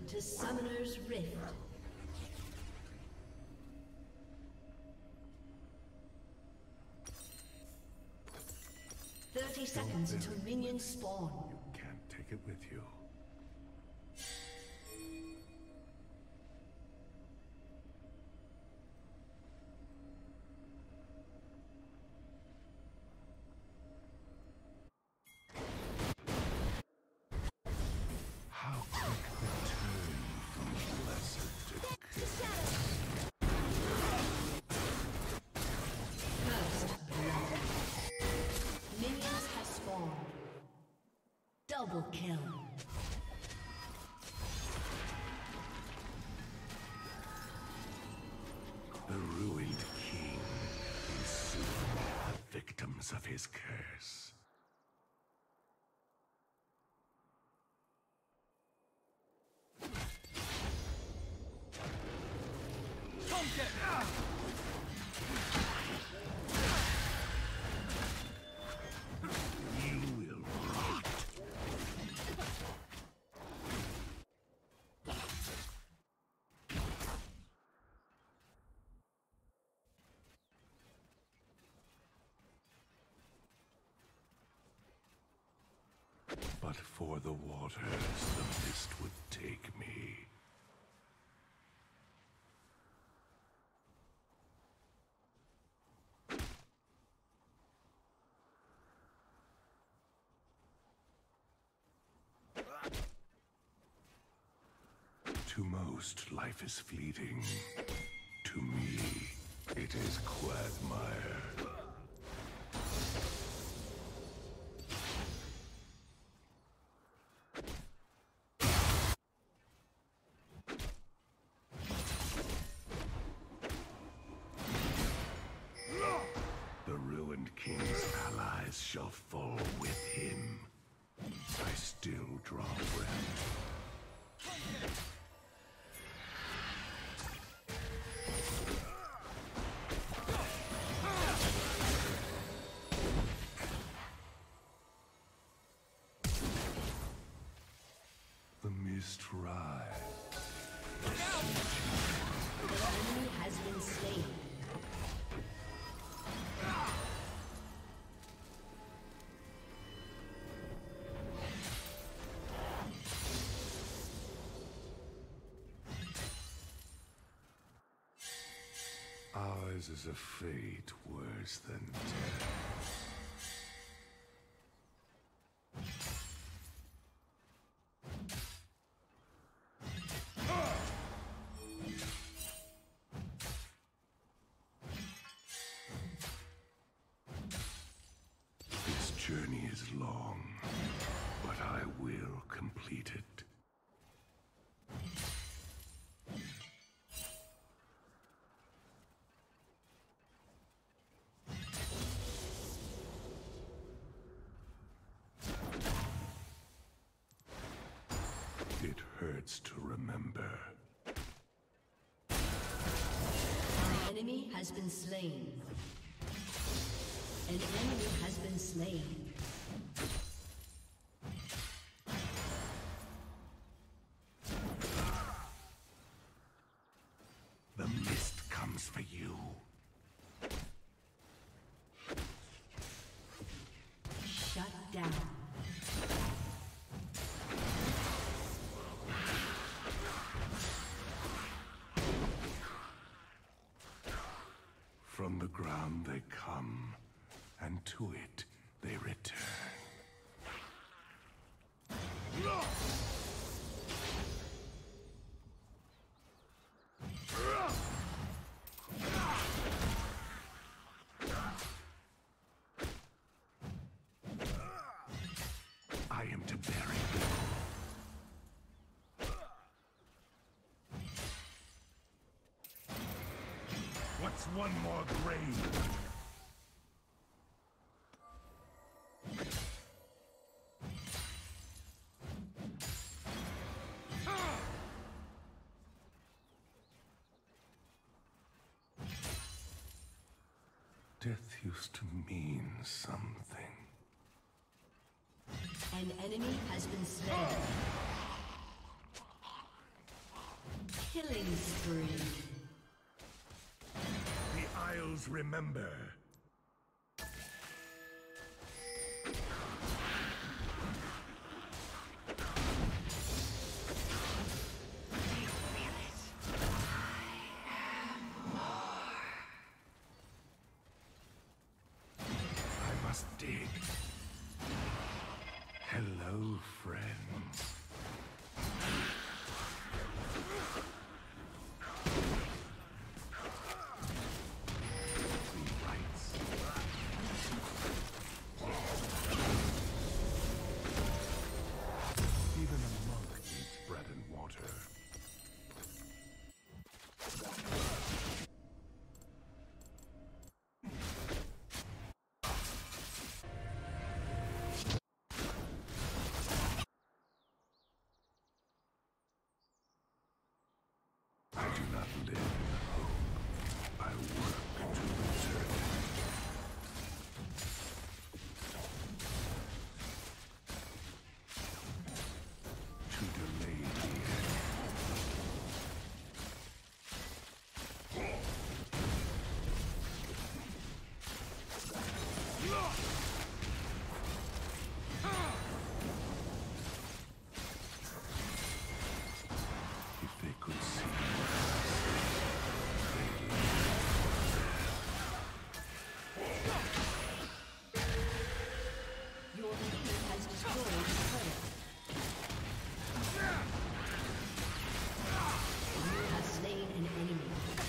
to Summoner's Rift. Seconds until minions spawn. You can't take it with you. How quick the turn from blessed to curse. First blood. Minions have spawned. Double kill. The ruined king is soon the victims of his curse. But for the waters, the mist would take me. To most, life is fleeting. To me, it is quagmire. The ruined king's allies shall fall with him. I still draw breath. The mist rise. The enemy has been slain. Ours is a fate worse than death. This journey is long, but I will complete it. It hurts to remember. An enemy has been slain. An enemy has been slain. The mist comes for you. Shut down. From the ground they come, and to it they return. I am to bury you. What's one more grave? Death used to mean something. An enemy has been slain. Killing spree. The Isles remember. I must dig. Hello, friends. Even a monk needs bread and water. I do not live in hope. I work to return it. To delay the end. If they could see Your team has destroyed a turret. You have slain an enemy.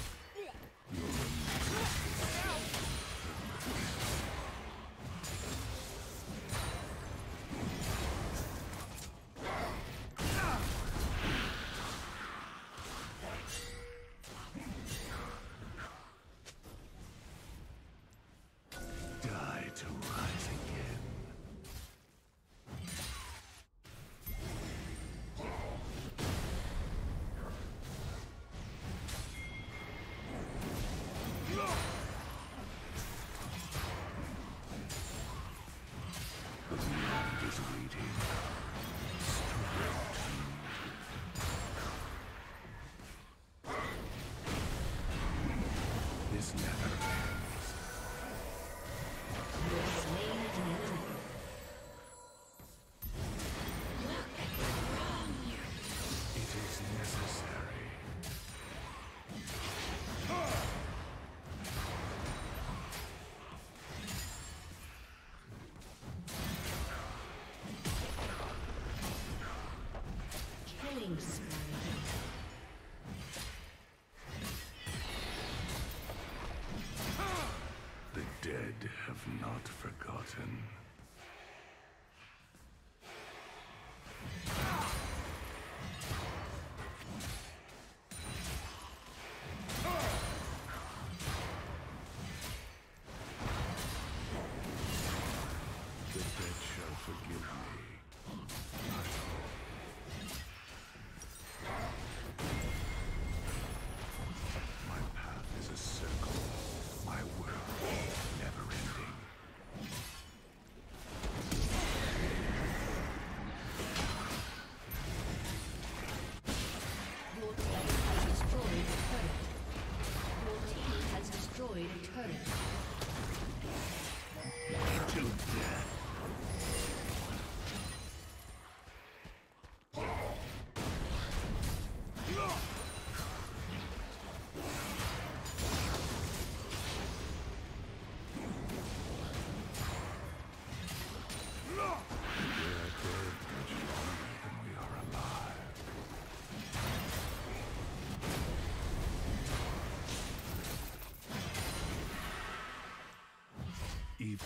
die to rise again. The beyond is waiting. This never ends. You have slain an enemy. It is necessary. Killing spree. The dead have not forgotten. The dead shall forgive me. My path is a circle. My world never ending. Your team has destroyed a turret. Your team has destroyed a turret. To death. We are dead much longer than we are alive. Even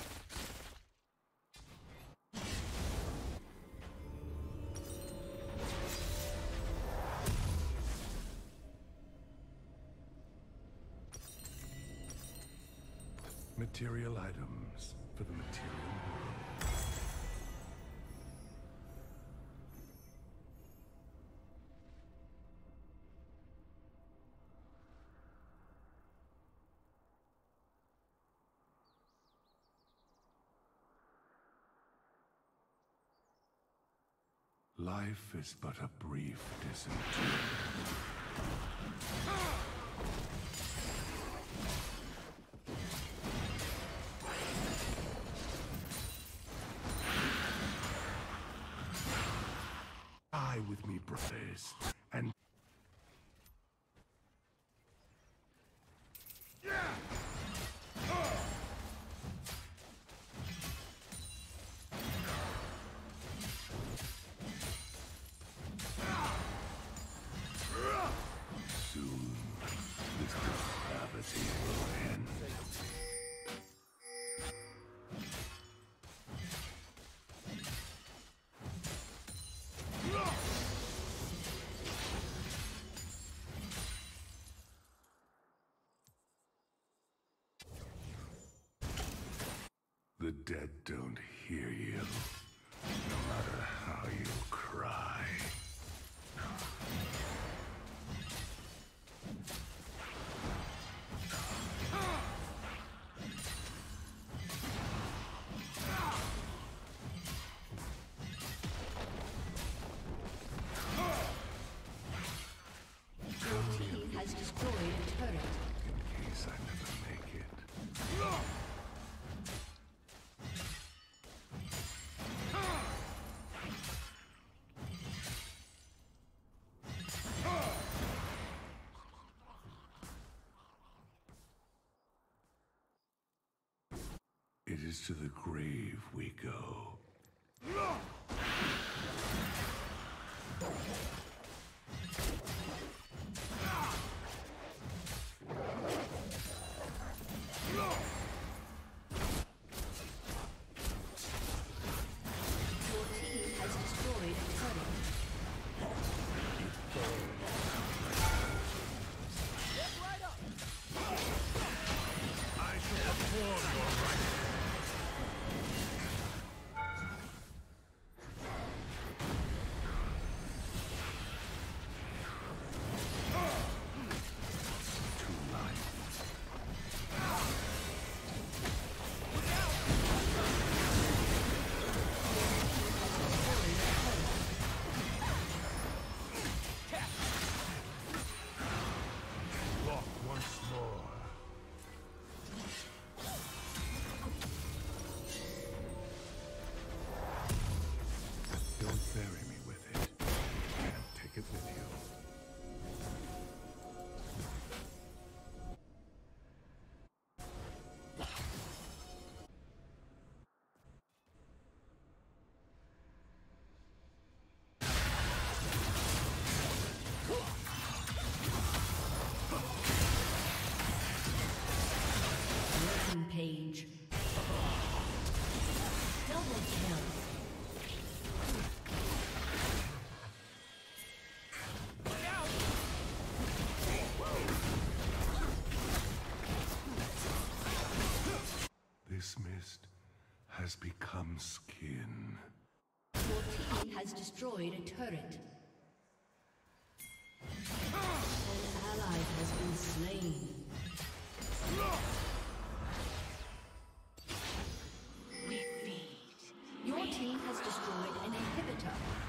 material items for the material world. Life is but a brief disinterment. I with me, brothers, and soon this depravity will end. The dead don't hear you, no matter how you cry. Your team has destroyed a turret. In case I never make it. It is to the grave we go. Your team has destroyed a turret. I shall perform your right. Once more. Don't bury me with it. You can't take it with you. Rampage. Double kill. This mist has become skin. Your team has destroyed a turret. An ally has been slain. Your team has destroyed an inhibitor.